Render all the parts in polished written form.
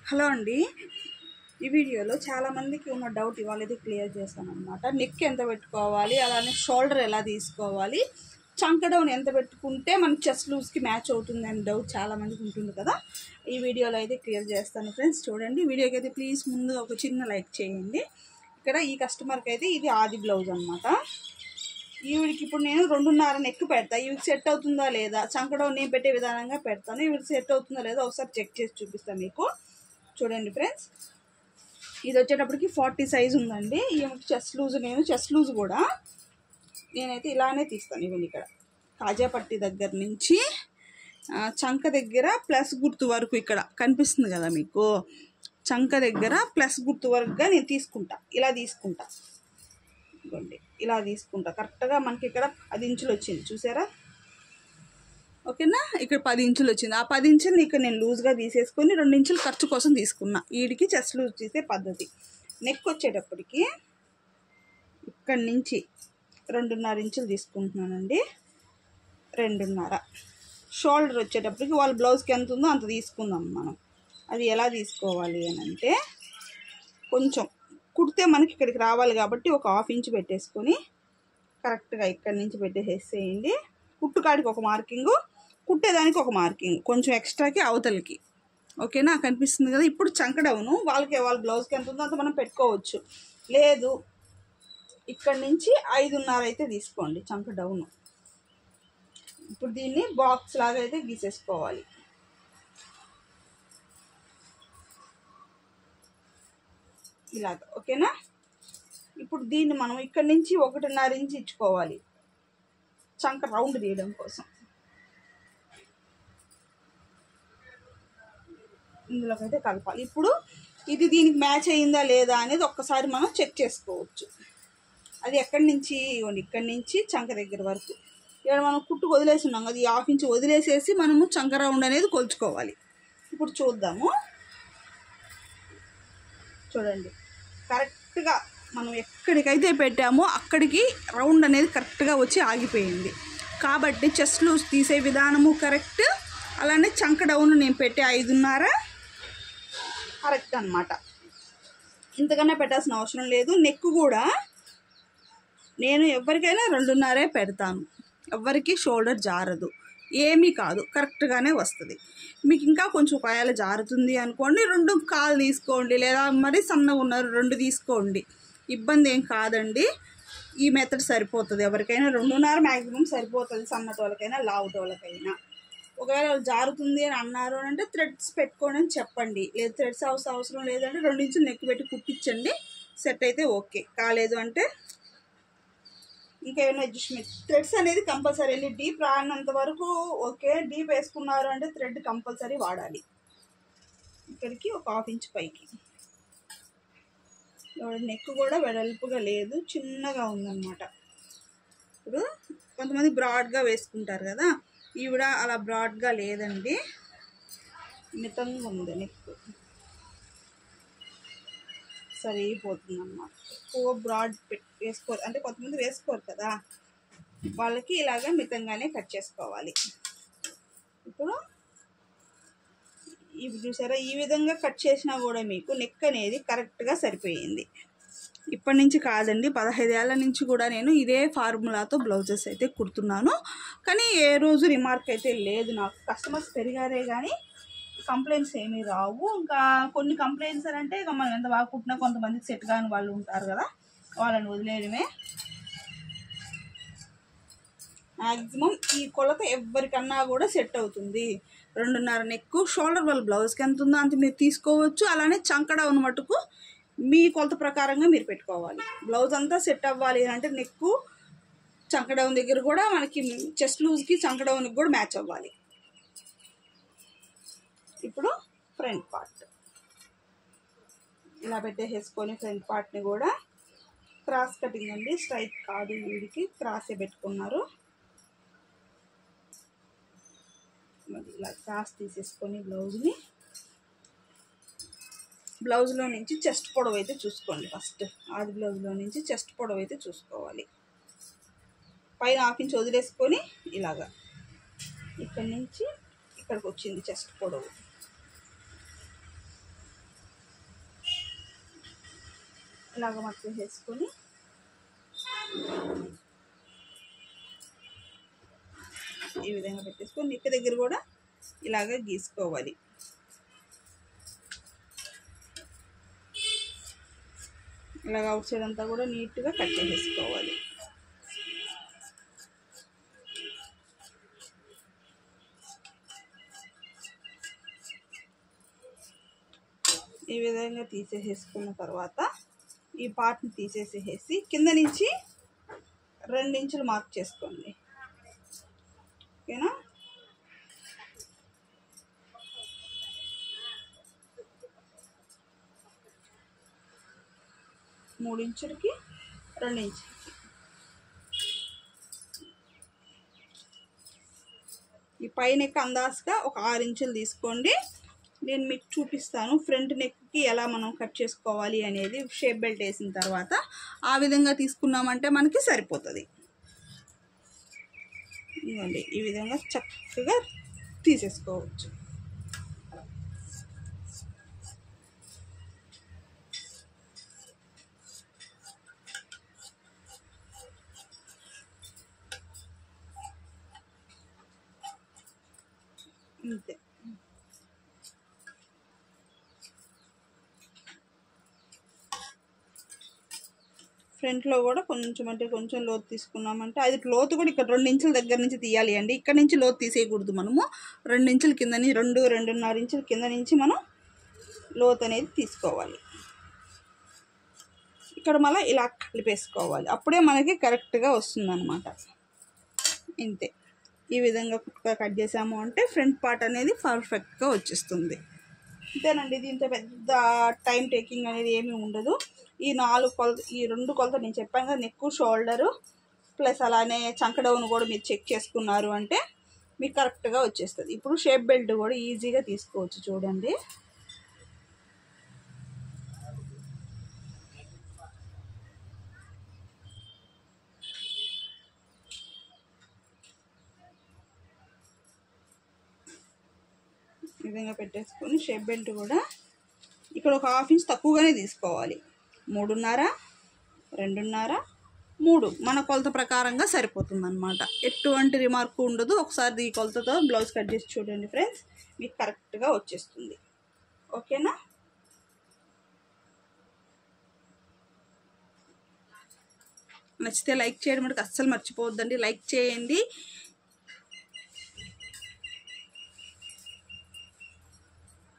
Hello అండి, ఈ వీడియోలో చాలామందికి ఉన్న డౌట్ ఇవాళ ఇది క్లియర్ చేస్తాను అనమాట. నెక్ ఎంత పెట్టుకోవాలి, అలానే షోల్డర్ ఎలా తీసుకోవాలి, చంక డౌన్ ఎంత పెట్టుకుంటే మన చెస్ట్ లూజ్కి మ్యాచ్ అవుతుంది అని డౌట్ చాలామందికి ఉంటుంది కదా. ఈ వీడియోలో అయితే క్లియర్ చేస్తాను ఫ్రెండ్స్. చూడండి, వీడియోకి అయితే ప్లీజ్ ముందుగా ఒక చిన్న లైక్ చేయండి. ఇక్కడ ఈ కస్టమర్కి అయితే ఇది ఆది బ్లౌజ్ అనమాట. ఈవిడికి ఇప్పుడు నేను 2.5 నెక్ పెడతా. ఈవిడికి సెట్ అవుతుందా లేదా, చంక డౌన్ నేను పెట్టే విధానంగా పెడతాను. ఈవిడికి సెట్ అవుతుందా లేదా ఒకసారి చెక్ చేసి చూపిస్తాను మీకు. చూడండి ఫ్రెండ్స్, ఇది వచ్చేటప్పటికి 40 సైజు ఉందండి. ఈ చెస్ట్ లూజ్, నేను చెస్ట్ లూజ్ కూడా నేనైతే ఇలానే తీస్తాను. ఇవన్నీ ఇక్కడ కాజాపట్టి దగ్గర నుంచి చంక దగ్గర ప్లస్ గుర్తు వరకు ఇక్కడ కనిపిస్తుంది కదా మీకు, చంక దగ్గర ప్లస్ గుర్తు వరకుగా నేను తీసుకుంటా. ఇలా తీసుకుంటా, ఇవ్వండి ఇలా తీసుకుంటా. కరెక్ట్గా మనకి ఇక్కడ 10 ఇంచులు వచ్చింది చూసారా, ఓకేనా. ఇక్కడ 10 ఇంచులు వచ్చింది. ఆ 10 ఇంచులు ఇక్కడ నేను లూజ్గా తీసేసుకొని 2 ఇంచులు ఖర్చు కోసం తీసుకున్నా. వీడికి చెస్ట్ లూజ్ తీసే పద్ధతి. నెక్ వచ్చేటప్పటికి ఇక్కడి నుంచి 2.5 ఇంచులు తీసుకుంటున్నానండి. 2.5. షోల్డర్ వచ్చేటప్పటికి వాళ్ళ బ్లౌజ్కి ఎంత ఉందో అంత తీసుకుందాం మనం. అది ఎలా తీసుకోవాలి అని అంటే, కొంచెం కుడితే మనకి ఇక్కడికి రావాలి కాబట్టి ఒక 1/2 ఇంచు పెట్టేసుకొని కరెక్ట్గా ఇక్కడి నుంచి పెట్టేసేయండి. కుట్టుకాడికి ఒక మార్కింగు, కుట్టేదానికి ఒక మార్కింగ్, కొంచెం ఎక్స్ట్రాకి అవతలకి, ఓకేనా. కనిపిస్తుంది కదా. ఇప్పుడు చంక డౌను వాళ్ళ బ్లౌజ్కి ఎంత ఉందో అంత మనం పెట్టుకోవచ్చు. లేదు ఇక్కడి నుంచి 5.5 అయితే తీసుకోండి చంక డౌను. ఇప్పుడు దీన్ని బాక్స్ లాగా అయితే గీసేసుకోవాలి. ఇలాగ, ఓకేనా. ఇప్పుడు దీన్ని మనం ఇక్కడి నుంచి 1.5 ఇంచు ఇచ్చుకోవాలి చంక రౌండ్ తీయడం కోసం. ఇందులోకైతే కలపాలి. ఇప్పుడు ఇది దీనికి మ్యాచ్ అయ్యిందా లేదా అనేది ఒక్కసారి మనం చెక్ చేసుకోవచ్చు. అది ఎక్కడి నుంచి, ఇక్కడి నుంచి చంక దగ్గర వరకు ఇక్కడ మనం కుట్టు వదిలేసి ఉన్నాం కదా, ఈ 1/2 ఇంచు వదిలేసేసి మనము చంక రౌండ్ అనేది కొలుచుకోవాలి. ఇప్పుడు చూద్దాము. చూడండి, కరెక్ట్గా మనం ఎక్కడికైతే పెట్టామో అక్కడికి రౌండ్ అనేది కరెక్ట్గా వచ్చి ఆగిపోయింది. కాబట్టి చెస్ట్ లూజ్ తీసే విధానము కరెక్ట్, అలానే చంక డౌన్ నేను పెట్టే 5.5 కరెక్ట్ అనమాట. ఇంతకన్నా పెట్టాల్సిన అవసరం లేదు. నెక్ కూడా నేను ఎవరికైనా 2.5 పెడతాను. ఎవరికి షోల్డర్ జారదు, ఏమీ కాదు, కరెక్ట్గానే వస్తుంది. మీకు ఇంకా కొంచెం పాయాలు జారుతుంది అనుకోండి, 2 కాలు తీసుకోండి, లేదా మరి సన్నగా ఉన్నారు 2 తీసుకోండి, ఇబ్బంది ఏం కాదండి. ఈ మెథడ్ సరిపోతుంది. ఎవరికైనా 2.5 మ్యాక్సిమం సరిపోతుంది, సన్నటోళ్ళకైనా లావుటోళ్ళకైనా. ఒకవేళ జారుతుంది అని అన్నారు అంటే థ్రెడ్స్ పెట్టుకోండి అని చెప్పండి. లేదు థ్రెడ్స్ అవసరం లేదంటే 2 ఇంచులు నెక్ పెట్టి కుట్టించండి, సెట్ అయితే ఓకే. కాలేదు అంటే ఇంకా ఏమైనా అడ్జస్ట్మెంట్. థ్రెడ్స్ అనేది కంపల్సరీ అండి. డీప్ రానంత వరకు ఓకే. డీప్ వేసుకున్నారు అంటే థ్రెడ్ కంపల్సరీ వాడాలి. ఇక్కడికి ఒక 1/2 ఇంచు పైకి. నెక్ కూడా వెడల్పుగా లేదు, చిన్నగా ఉందన్నమాట. ఇప్పుడు కొంతమంది బ్రాడ్గా వేసుకుంటారు కదా, ఈవిడ అలా బ్రాడ్గా లేదండి, మితంగా ఉంది నెక్, సరిపోతుంది అన్నమాట. ఎక్కువ బ్రాడ్ వేసుకోరు అంటే కొంతమంది వేసుకోరు కదా, వాళ్ళకి ఇలాగ మితంగానే కట్ చేసుకోవాలి. ఇప్పుడు ఇవి చూసారా, ఈ విధంగా కట్ చేసినా కూడా మీకు నెక్ అనేది కరెక్ట్గా సరిపోయింది. ఇప్పటి నుంచి కాదండి, 15 ఏళ్ళ నుంచి కూడా నేను ఇదే ఫార్ములాతో బ్లౌజెస్ అయితే కుడుతున్నాను. కానీ ఏ రోజు రిమార్క్ అయితే లేదు నాకు. కస్టమర్స్ పెరిగారే కానీ కంప్లైంట్స్ ఏమీ రావు. ఇంకా కొన్ని కంప్లైంట్స్ అంటే ఇక మనం ఎంత బాగా కుట్టినా కొంతమందికి సెట్ కాని వాళ్ళు ఉంటారు కదా, వాళ్ళని వదిలేయడమే. మ్యాక్సిమం ఈ కొలత ఎవరికన్నా కూడా సెట్ అవుతుంది. 2.5 నెక్, షోల్డర్ వాళ్ళ బ్లౌజ్కి ఎంత ఉందో అంత మీరు తీసుకోవచ్చు. అలానే చంక డౌన్ మటుకు మీ కొలత ప్రకారంగా మీరు పెట్టుకోవాలి. బ్లౌజ్ అంతా సెట్ అవ్వాలి అంటే నెక్, చంక డౌన్ దగ్గర కూడా మనకి చెస్ట్ లూజ్కి చంక డౌన్కి కూడా మ్యాచ్ అవ్వాలి. ఇప్పుడు ఫ్రంట్ పార్ట్ ఇలా పెట్టేసుకొని ఫ్రంట్ పార్ట్ని కూడా క్రాస్ కటింగ్ అండి, స్ట్రైట్ కాదు. వీడికి క్రాసే పెట్టుకున్నారు. మరి ఇలా క్రాస్ తీసేసుకొని బ్లౌజ్లో నుంచి చెస్ట్ పొడవు అయితే చూసుకోండి. ఫస్ట్ ఆది బ్లౌజ్లో నుంచి చెస్ట్ పొడవు అయితే చూసుకోవాలి. పైన 1/2 ఇంచు వదిలేసుకొని ఇలాగా ఇక్కడి నుంచి ఇక్కడికి వచ్చింది చెస్ట్ పొడవు. ఇలాగ మట్టి వేసుకొని ఈ విధంగా పెట్టేసుకొని నెక్ దగ్గర కూడా ఇలాగ గీసుకోవాలి. ఇలాగ అవుట్ సైడ్ అంతా కూడా నీట్గా కట్ చేసేసుకోవాలి. ఈ విధంగా తీసేసుకున్న తర్వాత ఈ పార్ట్ని తీసేసేసి కింద నుంచి 2 ఇంచులు మార్క్ చేసుకోండి. ఓకేనా? మూడు ఇంచులకి 2 ఇంచులకి ఈ పై నెక్ అందాజుగా ఒక 6 ఇంచులు తీసుకోండి. నేను మీకు చూపిస్తాను ఫ్రంట్ నెక్కి ఎలా మనం కట్ చేసుకోవాలి అనేది. షేప్ బెల్ట్ వేసిన తర్వాత ఆ విధంగా తీసుకున్నామంటే మనకి సరిపోతుంది. ఇవ్వండి, ఈ విధంగా చక్కగా తీసేసుకోవచ్చు. అంతే. ఫ్రంట్లో కూడా కొంచెం అంటే కొంచెం లోతు తీసుకున్నామంటే అది లోతు కూడా ఇక్కడ 2 ఇంచుల దగ్గర నుంచి తీయాలి అండి. ఇక్కడ నుంచి లోతు తీసేయకూడదు. మనము 2 ఇంచుల కింద నుంచి 2-2.5 ఇంచుల కింద నుంచి మనం లోతు అనేది తీసుకోవాలి. ఇక్కడ మళ్ళీ ఇలా కలిపేసుకోవాలి. అప్పుడే మనకి కరెక్ట్గా వస్తుందన్నమాట. ఇంతే. ఈ విధంగా కట్ చేసాము అంటే ఫ్రంట్ పార్ట్ అనేది పర్ఫెక్ట్గా వచ్చేస్తుంది. అంతేనండి. దీంతో పెద్ద టైం టేకింగ్ అనేది ఏమీ ఉండదు. ఈ 4 కొలత, ఈ 2 కొలత నేను చెప్పాను కదా, నెక్ షోల్డరు ప్లస్ అలానే చంక డౌన్ కూడా మీరు చెక్ చేసుకున్నారు అంటే మీకు కరెక్ట్గా వచ్చేస్తుంది. ఇప్పుడు షేప్ బెల్ట్ కూడా ఈజీగా తీసుకోవచ్చు. చూడండి, ఈ విధంగా పెట్టేసుకొని షేప్ బెల్ట్ కూడా ఇక్కడ ఒక 1/2 ఇంచ్ తక్కువగానే తీసుకోవాలి. 3.5, 2.5, 3 మన కొలత ప్రకారంగా సరిపోతుందన్నమాట. ఎటువంటి రిమార్క్ ఉండదు. ఒకసారి ఈ కొలతతో బ్లౌజ్ కట్ చేసి చూడండి ఫ్రెండ్స్, మీకు కరెక్ట్గా వచ్చేస్తుంది. ఓకేనా? నచ్చితే లైక్ చేయడం మటుకు అస్సలు మర్చిపోవద్దండి. లైక్ చేయండి.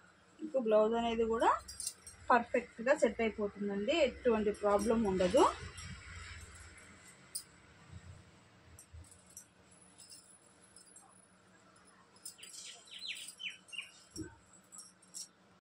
బ్లౌజ్ అనేది కూడా పర్ఫెక్ట్గా సెట్ అయిపోతుందండి. ఎటువంటి ప్రాబ్లం ఉండదు.